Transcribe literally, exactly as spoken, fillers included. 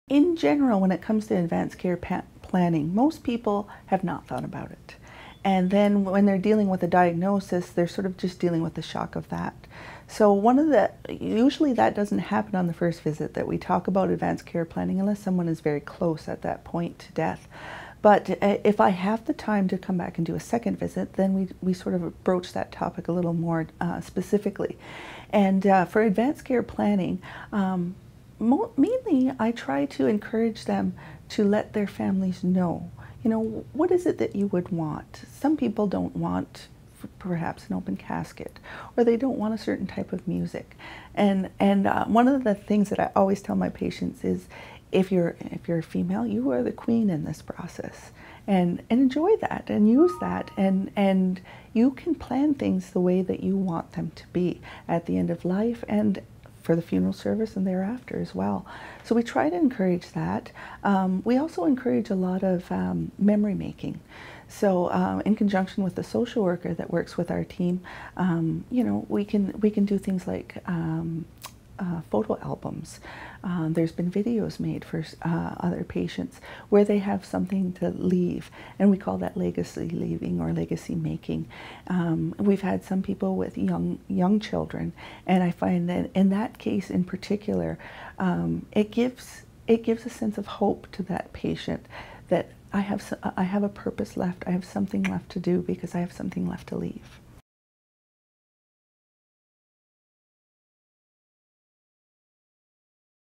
In general, when it comes to advanced care planning, most people have not thought about it. And then when they're dealing with a diagnosis, they're sort of just dealing with the shock of that. So one of the, usually that doesn't happen on the first visit, that we talk about advanced care planning unless someone is very close at that point to death. But if I have the time to come back and do a second visit, then we, we sort of broach that topic a little more uh, specifically. And uh, for advanced care planning, um, mainly I try to encourage them to let their families know, you know, what is it that you would want? Some people don't want perhaps an open casket, or they don't want a certain type of music. And, and uh, one of the things that I always tell my patients is, if you're, if you're a female, you are the queen in this process. And, and enjoy that and use that, and, and you can plan things the way that you want them to be at the end of life and for the funeral service and thereafter as well. So we try to encourage that. Um, we also encourage a lot of um, memory making. So um, in conjunction with the social worker that works with our team, um, you know, we can, we can do things like um, Uh, photo albums. Um, there's been videos made for uh, other patients where they have something to leave, and we call that legacy leaving or legacy making. Um, we've had some people with young young children, and I find that in that case in particular, um, it gives it gives a sense of hope to that patient that I have I have a purpose left, I have something left to do because I have something left to leave.